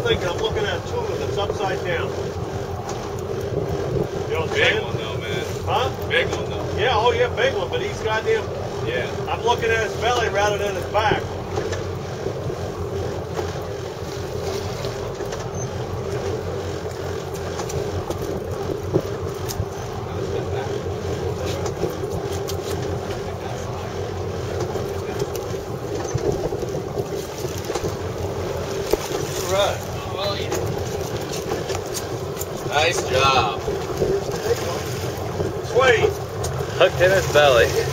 thinking I'm looking at a tuna that's upside down. You know what I'm Big saying? one though, man. Huh? Big one though. Yeah, oh yeah, big one, but he's goddamn. Yeah. I'm looking at his belly rather than his back. Right. Well, yeah. Nice job. Sweet. Hooked in his belly.